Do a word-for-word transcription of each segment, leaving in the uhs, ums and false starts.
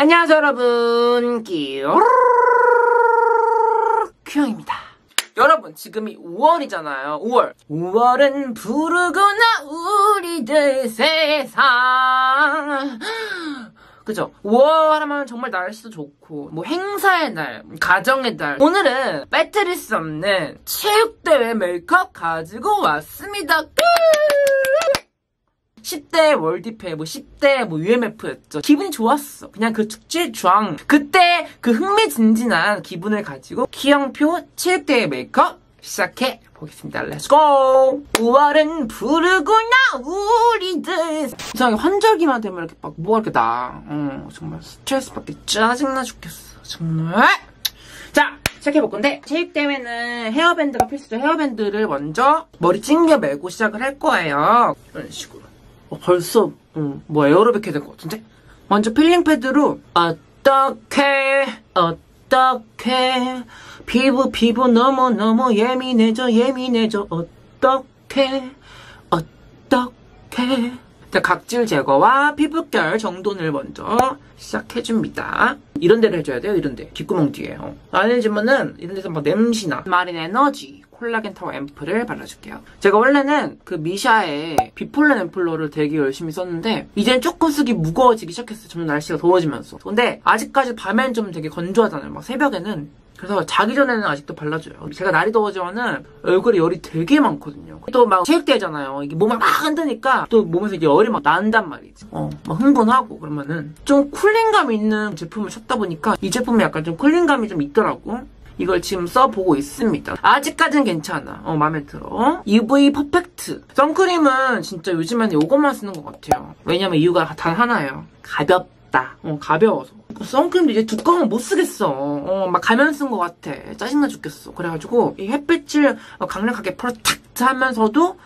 안녕하세요 여러분, 큐형입니다. 여러분 지금이 우월이잖아요. 우월. 우월은 부르구나 우리들 세상. 그죠? 우월 하면 정말 날씨도 좋고 뭐 행사의 날, 가정의 날. 오늘은 빼뜨릴 수 없는 체육대회 메이크업 가지고 왔습니다. 십 대 월드페, 뭐 십 대 뭐 유엠에프였죠. 기분이 좋았어. 그냥 그 축제 쫙. 그때 그 흥미진진한 기분을 가지고 키형표 체육대회 메이크업 시작해 보겠습니다. 렛츠고! 우월은 부르구나 우리들. 이상하게 환절기만 되면 이렇게 막 뭐가 이렇게 나. 어, 정말 스트레스 받게 짜증나 죽겠어. 정말. 자, 시작해볼 건데, 체육대회는 헤어밴드가 필수죠. 헤어밴드를 먼저 머리 찡겨 매고 시작을 할 거예요. 이런 식으로. 어, 벌써 음, 뭐 에어로빅 해야 될 것 같은데? 먼저 필링 패드로 어떡해 어떡해 피부 피부 너무너무 예민해져 예민해져 어떡해 어떡해. 자, 각질 제거와 피부결 정돈을 먼저 시작해줍니다. 이런 데를 해줘야 돼요. 이런 데 귓구멍 뒤에. 어. 아니지만은 이런 데서 막 냄새나. 마린 에너지 콜라겐 타워 앰플을 발라줄게요. 제가 원래는 그 미샤의 비폴렌 앰플러를 되게 열심히 썼는데 이제는 조금 쓰기 무거워지기 시작했어요. 점점 날씨가 더워지면서. 근데 아직까지 밤엔 좀 되게 건조하잖아요. 막 새벽에는. 그래서 자기 전에는 아직도 발라줘요. 제가 날이 더워지면은 얼굴에 열이 되게 많거든요. 또 막 체육대회잖아요. 이게 몸을 막 흔드니까 또 몸에서 이제 열이 막 난단 말이지. 어, 막 흥분하고 그러면은 좀 쿨링감 있는 제품을 찾다 보니까 이 제품이 약간 좀 쿨링감이 좀 있더라고. 이걸 지금 써보고 있습니다. 아직까진 괜찮아. 어, 마음에 들어. 유브이 퍼펙트. 선크림은 진짜 요즘에는 이것만 쓰는 것 같아요. 왜냐면 이유가 단 하나예요. 가볍다. 어, 가벼워서. 선크림도 이제 두꺼우면 못 쓰겠어. 어, 막 가면 쓴 것 같아. 짜증나 죽겠어. 그래가지고 이 햇빛을 강력하게 프로텍트 하면서도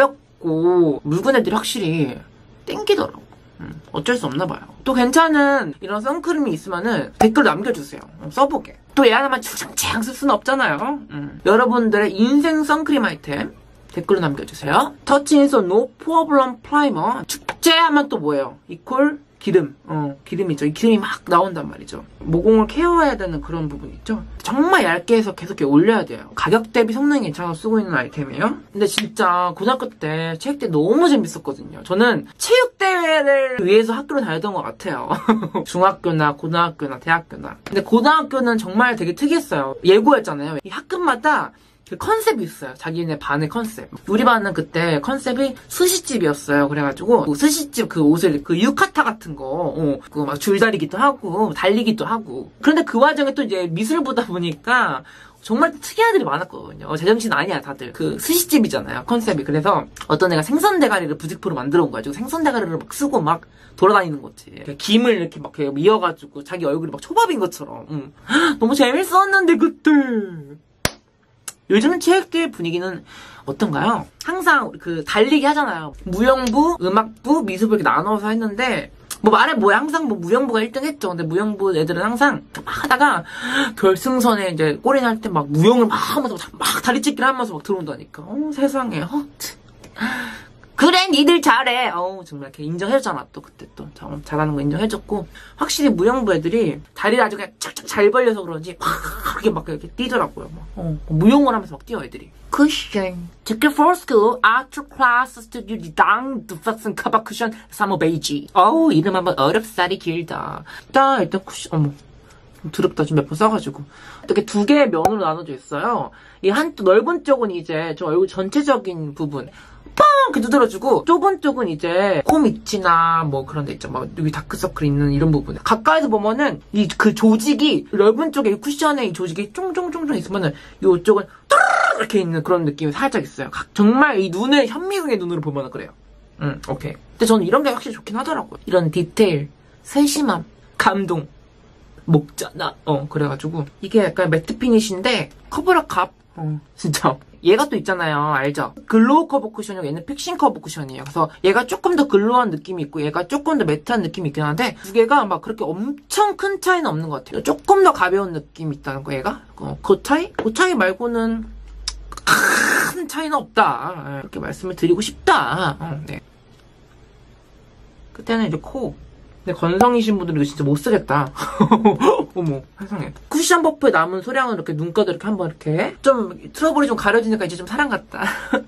가볍고 묽은 애들이 확실히 땡기더라고. 음, 어쩔 수 없나 봐요. 또 괜찮은 이런 선크림이 있으면은 댓글 남겨주세요. 어, 써보게. 또 얘 하나만 주장창 쓸 수는 없잖아요. 음. 여러분들의 인생 선크림 아이템 댓글로 남겨주세요. 터치인소 노 프로블럼 프라이머. 축제하면 또 뭐예요? 이퀄 기름. 어, 기름이죠. 이 기름이 막 나온단 말이죠. 모공을 케어해야 되는 그런 부분 있죠. 정말 얇게 해서 계속 이렇게 올려야 돼요. 가격 대비 성능이 괜찮아서 쓰고 있는 아이템이에요. 근데 진짜 고등학교 때 체육대회 너무 재밌었거든요. 저는 체육대회를 위해서 학교를 다녔던 것 같아요. 중학교나 고등학교나 대학교나. 근데 고등학교는 정말 되게 특이했어요. 예고였잖아요. 이 학급마다 그 컨셉이 있어요. 자기네 반의 컨셉. 우리 반은 그때 컨셉이 스시집이었어요. 그래가지고 스시집 그 옷을 그 유카타 같은 거, 어, 그거 막 줄다리기도 하고 달리기도 하고. 그런데 그 와중에 또 이제 미술 보다 보니까 정말 특이한 애들이 많았거든요. 어, 제정신 아니야 다들. 그 스시집이잖아요 컨셉이. 그래서 어떤 애가 생선 대가리를 부직포로 만들어 온 거야. 생선 대가리를 막 쓰고 막 돌아다니는 거지. 김을 이렇게 막 이어가지고 자기 얼굴이 막 초밥인 것처럼. 응. 너무 재밌었는데 그때. 요즘은 체육대회 분위기는 어떤가요? 항상 그 달리기 하잖아요. 무용부, 음악부, 미술부 이렇게 나눠서 했는데 뭐 말해 뭐야 항상 뭐 무용부가 일 등 했죠. 근데 무용부 애들은 항상 막 하다가 결승선에 이제 골인 할 때 막 무용을 막 하면서 막 다리 찢기를 하면서 막 들어온다니까. 어 세상에. 어, 그래 니들 잘해. 어우 정말 이렇게 인정해줬잖아. 또 그때 또 잘하는 거 인정해줬고. 확실히 무용부 애들이 다리를 아주 그냥 쫙쫙 잘 벌려서 그런지 막 이렇게 막 이렇게 뛰더라고요. 막. 어, 무용을 하면서 막 뛰어 애들이. 쿠션 Ticket for school after class to do the down the fashion cover cushion summer beige. 어우 이름 한번 어렵사리 길다. 일단 일단 쿠션 어머 좀 더럽다. 지금 몇 번 써가지고. 이렇게 두 개의 면으로 나눠져 있어요. 이 한 넓은 쪽은 이제 저 얼굴 전체적인 부분 뻥! 이렇게 두드려주고 좁은 쪽은 이제 코 밑이나 뭐 그런 데 있죠. 막 여기 다크서클 있는 이런 부분. 가까이서 보면은 이 그 조직이 넓은 쪽에 이 쿠션에 이 조직이 쫑쫑쫑쫑 있으면은 이쪽은 이렇게 있는 그런 느낌이 살짝 있어요. 정말 이 눈을 현미경의 눈으로 보면은 그래요. 응, 오케이. 근데 저는 이런 게 확실히 좋긴 하더라고요. 이런 디테일, 세심함, 감동. 먹잖아. 어, 그래가지고 이게 약간 매트 피니쉬인데 커버력 갑. 어, 진짜. 얘가 또 있잖아요. 알죠? 글로우 커버 쿠션이고 얘는 픽싱 커버 쿠션이에요. 그래서 얘가 조금 더 글로우한 느낌이 있고 얘가 조금 더 매트한 느낌이 있긴 한데 두 개가 막 그렇게 엄청 큰 차이는 없는 것 같아요. 조금 더 가벼운 느낌이 있다는 거 얘가. 어, 그 차이? 그 차이 말고는 큰 차이는 없다. 이렇게 말씀을 드리고 싶다. 어, 네. 그때는 이제 코. 근데 건성이신 분들은 이거 진짜 못 쓰겠다. 어머, 세상에. 쿠션 버프에 남은 소량을 이렇게 눈가도 이렇게 한번 이렇게. 좀 트러블이 좀 가려지니까 이제 좀 사랑 같다.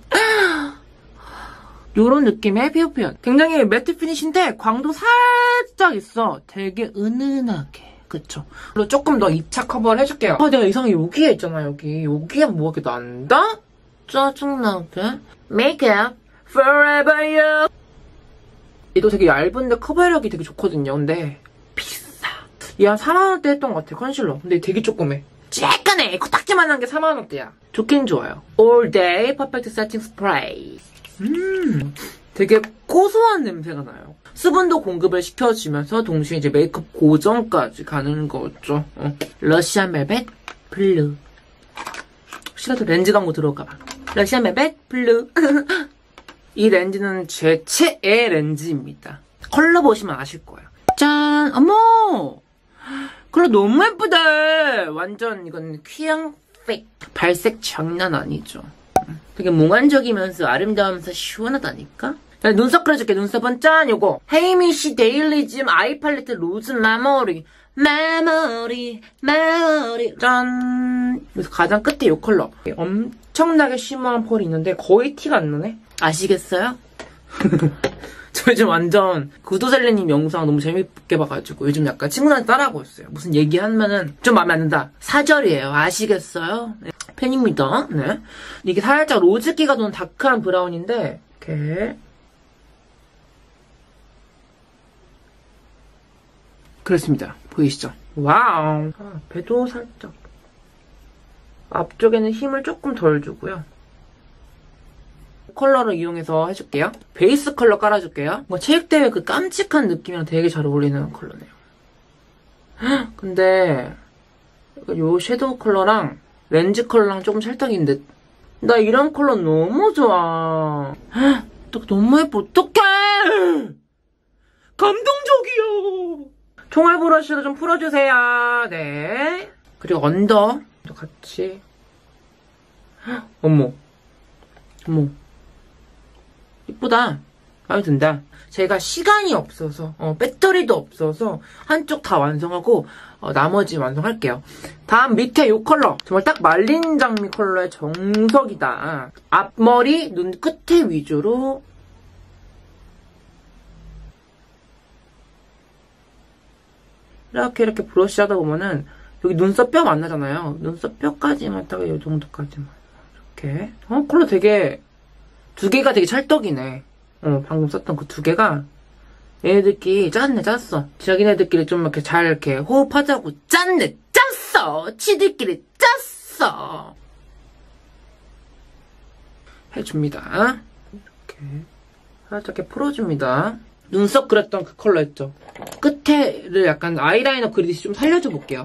요런 느낌의 피부 표현. 굉장히 매트 피니쉬인데 광도 살짝 있어. 되게 은은하게. 그쵸? 그리고 조금 더 이 차 커버를 해줄게요. 아, 내가 이상하게 여기에 있잖아, 여기. 여기에 뭐가 이렇게 난다? 짜증나게. Makeup forever you. 얘도 되게 얇은데 커버력이 되게 좋거든요. 근데 비싸. 얘 한 사만 원대 했던 것 같아, 컨실러. 근데 되게 조그매. 쬐깐해. 코딱지만한 게 사만 원대야. 좋긴 좋아요. All Day Perfect Setting Spray. 음, 되게 고소한 냄새가 나요. 수분도 공급을 시켜주면서 동시에 이제 메이크업 고정까지 가는 거죠. 어. 러시안 벨벳 블루. 혹시라도 렌즈 광고 들어올까봐. 러시안 벨벳 블루. 이 렌즈는 제 최애 렌즈입니다. 컬러 보시면 아실 거예요. 짠! 어머! 컬러 너무 예쁘다! 완전 이건 퀴앙 팩. 발색 장난 아니죠. 되게 몽환적이면서 아름다우면서 시원하다니까? 자, 눈썹 그려줄게. 눈썹은 짠! 요거 헤이미쉬 데일리즘 아이 팔레트 로즈 메모리 메모리 메모리 짠! 그래서 가장 끝에 요 컬러 엄청나게 쉬머한 펄이 있는데 거의 티가 안 나네? 아시겠어요? 저 요즘 완전 구도셀리님 영상 너무 재밌게 봐가지고 요즘 약간 친구들한테 따라하고 있어요. 무슨 얘기하면은 좀 마음에 안 든다. 사절이에요. 아시겠어요? 네. 팬입니다. 네. 이게 살짝 로즈기가 도는 다크한 브라운인데 이렇게 그렇습니다. 보이시죠? 와우. 아, 배도 살짝 앞쪽에는 힘을 조금 덜 주고요. 컬러를 이용해서 해줄게요. 베이스 컬러 깔아줄게요. 뭐 체육대회 그 깜찍한 느낌이랑 되게 잘 어울리는 컬러네요. 근데 요 섀도우 컬러랑 렌즈 컬러랑 조금 찰떡인데 나 이런 컬러 너무 좋아. 또 너무 예뻐. 어떡해! 감동적이야. 총알 브러쉬로 좀 풀어주세요. 네. 그리고 언더 같이. 어머. 어머. 이쁘다. 마음에 든다. 제가 시간이 없어서 어, 배터리도 없어서 한쪽 다 완성하고 어, 나머지 완성할게요. 다음 밑에 이 컬러. 정말 딱 말린 장미 컬러의 정석이다. 앞머리, 눈 끝에 위주로 이렇게 이렇게 브러쉬 하다 보면은 여기 눈썹 뼈 만나잖아요. 눈썹 뼈까지만 딱 이 정도까지만 이렇게. 어 컬러 되게 두 개가 되게 찰떡이네. 어, 방금 썼던 그 두 개가 얘네들끼리 짰네, 짰어. 자기네들끼리 좀 이렇게 잘 이렇게 호흡하자고 짰네, 짰어! 치들끼리 짰어! 해줍니다. 이렇게 살짝 이렇게 풀어줍니다. 눈썹 그렸던 그 컬러 있죠? 끝에를 약간 아이라이너 그리듯이 좀 살려줘 볼게요.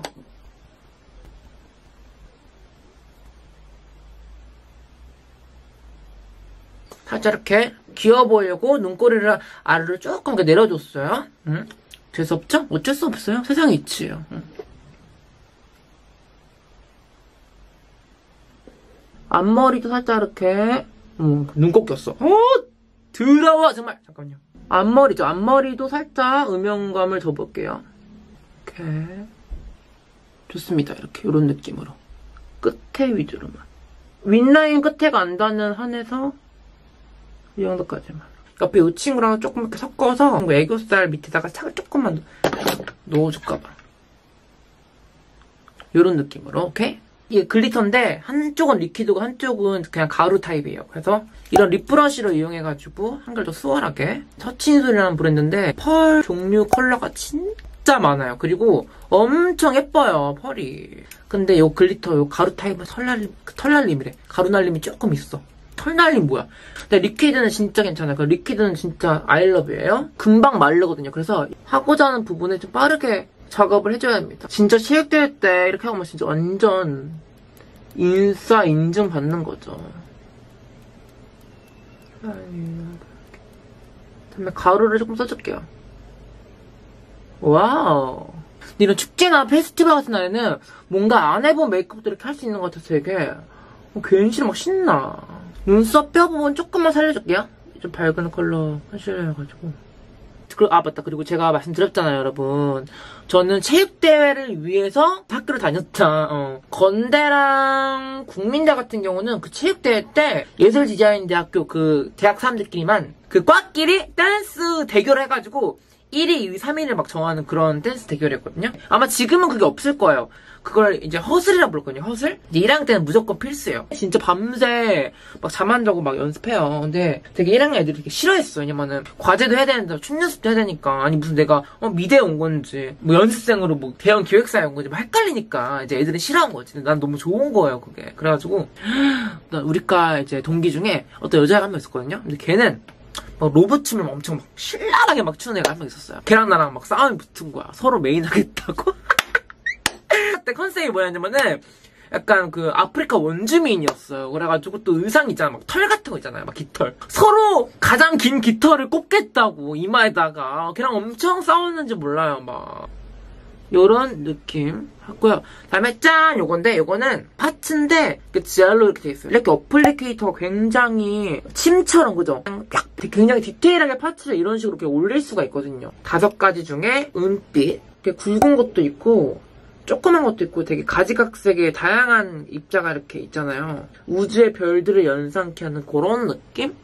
살짝 이렇게 귀여워 보이려고 눈꼬리를 아래로 조금 이렇게 내려줬어요. 응? 재수없죠? 어쩔 수 없어요. 세상에 이치예요. 응. 앞머리도 살짝 이렇게 음, 눈곱 꼈어. 어, 더러워 정말. 잠깐만요. 앞머리죠. 앞머리도 살짝 음영감을 줘볼게요. 이렇게 좋습니다. 이렇게 이런 느낌으로 끝에 위주로만. 윗라인 끝에가 안 닿는 한에서 이 정도까지만. 옆에 이 친구랑 조금 이렇게 섞어서 애교살 밑에다가 착을 조금만 넣어줄까봐. 이런 느낌으로. 오케이? 이게 글리터인데 한쪽은 리퀴드고 한쪽은 그냥 가루 타입이에요. 그래서 이런 립브러쉬로 이용해가지고 한결 더 수월하게. 서친술이라는 브랜드인데 펄 종류 컬러가 진짜 많아요. 그리고 엄청 예뻐요, 펄이. 근데 이 글리터, 이 가루 타입은 털날림, 털날림이래. 가루 날림이 조금 있어. 털날림 뭐야? 근데 리퀴드는 진짜 괜찮아요. 그 리퀴드는 진짜 아이러브예요. 금방 마르거든요. 그래서 하고자 하는 부분에 좀 빠르게 작업을 해줘야 합니다. 진짜 체육대회 때 이렇게 하면 진짜 완전 인싸 인증 받는 거죠. 다음에 가루를 조금 써줄게요. 와우. 이런 축제나 페스티벌 같은 날에는 뭔가 안 해본 메이크업도 이렇게 할 수 있는 것 같아서 되게 어, 괜시 막 신나. 눈썹 뼈 부분 조금만 살려줄게요. 좀 밝은 컬러 컨실러여가지고 그, 아 맞다. 그리고 제가 말씀드렸잖아요, 여러분. 저는 체육대회를 위해서 학교를 다녔다. 어. 건대랑 국민대 같은 경우는 그 체육대회 때 예술디자인대학교 그 대학 사람들끼리만 그 과끼리 댄스 대결을 해가지고 일 위, 이 위, 삼 위를 막 정하는 그런 댄스 대결이었거든요. 아마 지금은 그게 없을 거예요. 그걸 이제 허슬이라고 부르거든요, 허슬? 일 학년 때는 무조건 필수예요. 진짜 밤새 막 잠 안 자고 막 연습해요. 근데 되게 일 학년 애들이 되게 싫어했어. 왜냐면은 과제도 해야 되는데 춤 연습도 해야 되니까. 아니 무슨 내가 어, 미대에 온 건지 뭐 연습생으로 뭐 대형 기획사에 온 건지 막 헷갈리니까 이제 애들은 싫어한 거지. 난 너무 좋은 거예요, 그게. 그래가지고 난 우리과 이제 동기 중에 어떤 여자애가 한 명 있었거든요. 근데 걔는 막 로봇 춤을 엄청 막 신랄하게 막 추는 애가 한 명 있었어요. 걔랑 나랑 막 싸움이 붙은 거야. 서로 메인 하겠다고. 그때 컨셉이 뭐였냐면은 약간 그 아프리카 원주민이었어요. 그래가지고 또 의상 있잖아. 막 털 같은 거 있잖아요. 막 깃털. 서로 가장 긴 깃털을 꽂겠다고 이마에다가. 걔랑 엄청 싸웠는지 몰라요. 막 요런 느낌 하고요. 다음에 짠! 요건데 요거는 파츠인데 지알로 이렇게 돼 있어요. 이렇게 어플리케이터가 굉장히 침처럼 그죠? 굉장히 디테일하게 파츠를 이런 식으로 이렇게 올릴 수가 있거든요. 다섯 가지 중에 은빛 이렇게 굵은 것도 있고 조그만 것도 있고 되게 가지각색의 다양한 입자가 이렇게 있잖아요. 우주의 별들을 연상케 하는 그런 느낌?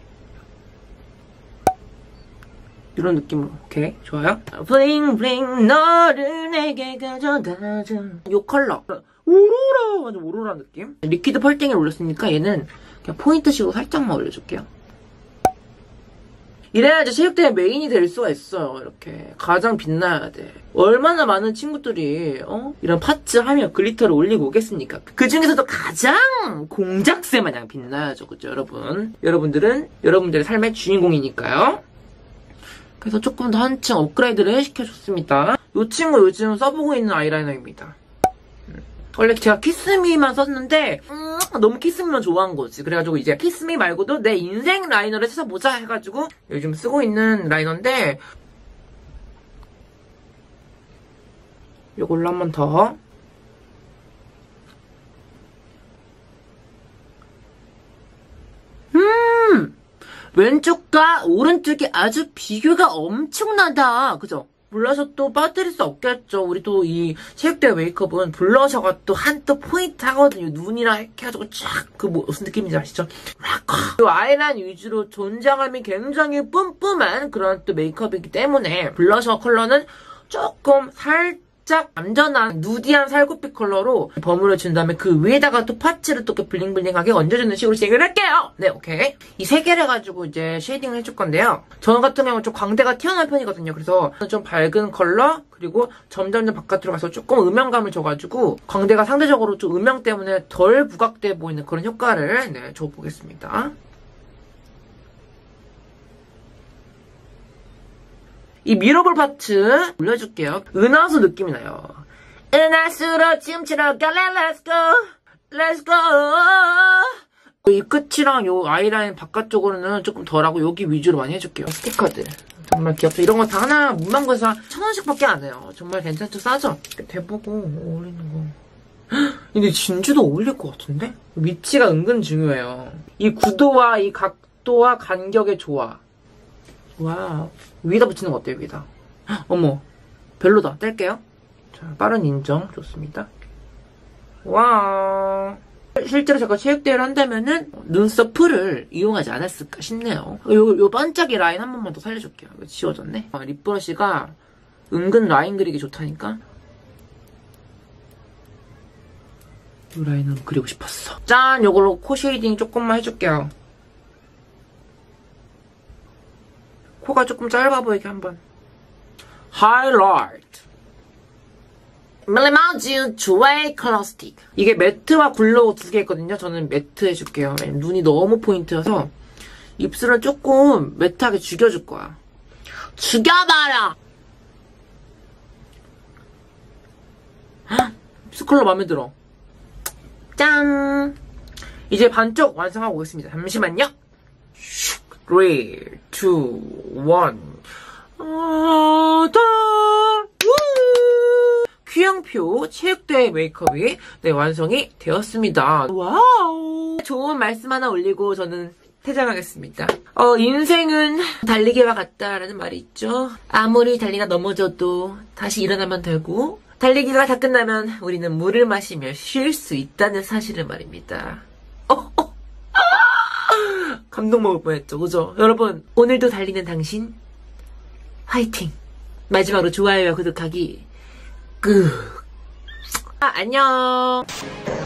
이런 느낌으로. 오케이, 좋아요. 블링 블링 너를 내게 가져다줘. 요 컬러 오로라, 완전 오로라 느낌. 리퀴드 펄땡이를 올렸으니까 얘는 그냥 포인트식으로 살짝만 올려줄게요. 이래야지 체육대회 메인이 될 수가 있어요. 이렇게 가장 빛나야 돼. 얼마나 많은 친구들이 어? 이런 파츠 하면 글리터를 올리고 오겠습니까? 그 중에서도 가장 공작새 마냥 빛나야죠. 그죠 여러분? 여러분들은 여러분들의 삶의 주인공이니까요. 그래서 조금 더 한층 업그레이드를 시켜줬습니다. 이 친구 요즘 써보고 있는 아이라이너입니다. 원래 제가 키스미만 썼는데 음, 너무 키스미만 좋아한 거지. 그래가지고 이제 키스미 말고도 내 인생 라이너를 찾아보자 해가지고 요즘 쓰고 있는 라이너인데 요걸로 한 번 더. 음! 왼쪽과 오른쪽이 아주 비교가 엄청나다. 그죠? 블러셔 또 빠뜨릴 수 없겠죠. 우리 또 이 체육대회 메이크업은 블러셔가 또 한 또 포인트 하거든요. 눈이랑 이렇게 해가지고 쫙 그 뭐 무슨 느낌인지 아시죠? 이 아이라인 위주로 존재감이 굉장히 뿜뿜한 그런 또 메이크업이기 때문에 블러셔 컬러는 조금 살짝 얌전한 누디한 살구빛 컬러로 버무려 준 다음에 그 위에다가 또 파츠를 또 이렇게 블링블링하게 얹어주는 식으로 쉐딩을 할게요. 네, 오케이. 이 세 개를 가지고 이제 쉐딩을 해줄 건데요. 저 같은 경우는 좀 광대가 튀어나온 편이거든요. 그래서 좀 밝은 컬러 그리고 점점점 바깥으로 가서 조금 음영감을 줘가지고 광대가 상대적으로 좀 음영 때문에 덜 부각돼 보이는 그런 효과를 네, 줘보겠습니다. 이 미러볼 파츠 올려줄게요. 은하수 느낌이 나요. 은하수로 춤추러 갈래 Let's go Let's go. 이 끝이랑 요 아이라인 바깥쪽으로는 조금 덜하고 여기 위주로 많이 해줄게요. 스티커들 정말 귀엽죠. 이런 거 다 하나 문방구에서 천 원씩밖에 안 해요. 정말 괜찮죠? 싸죠? 대보고 어울리는 거. 근데 진주도 어울릴 것 같은데? 위치가 은근 중요해요. 이 구도와 이 각도와 간격의 조화. 와우. 위에다 붙이는 거 어때요, 위에다? 헉, 어머. 별로다. 뗄게요. 자, 빠른 인정. 좋습니다. 와. 실제로 제가 체육대회를 한다면은 눈썹 풀을 이용하지 않았을까 싶네요. 요, 요 반짝이 라인 한 번만 더 살려줄게요. 이거 지워졌네. 아, 립브러쉬가 은근 라인 그리기 좋다니까. 이 라인으로 그리고 싶었어. 짠! 요걸로 코 쉐이딩 조금만 해줄게요. 코가 조금 짧아 보이게 한번. 하이라이트. 밀리마우즈 주웨이 컬러 스틱. 이게 매트와 글로우 두 개 있거든요. 저는 매트 해줄게요. 눈이 너무 포인트여서 입술을 조금 매트하게 죽여줄 거야. 죽여봐라! 입술 컬러 마음에 들어. 짠! 이제 반쪽 완성하고 오겠습니다. 잠시만요. 삼, 이, 일. 큐영표 체육대회 메이크업이 네, 완성이 되었습니다. 와우! 좋은 말씀 하나 올리고 저는 퇴장하겠습니다. 어, 인생은 달리기와 같다라는 말이 있죠. 아무리 달리다 넘어져도 다시 일어나면 되고, 달리기가 다 끝나면 우리는 물을 마시며 쉴 수 있다는 사실을 말입니다. 어, 어. 감동 먹을 뻔했죠. 그죠? 여러분, 오늘도 달리는 당신, 화이팅! 마지막으로 좋아요와 구독하기, 끄. 아, 안녕!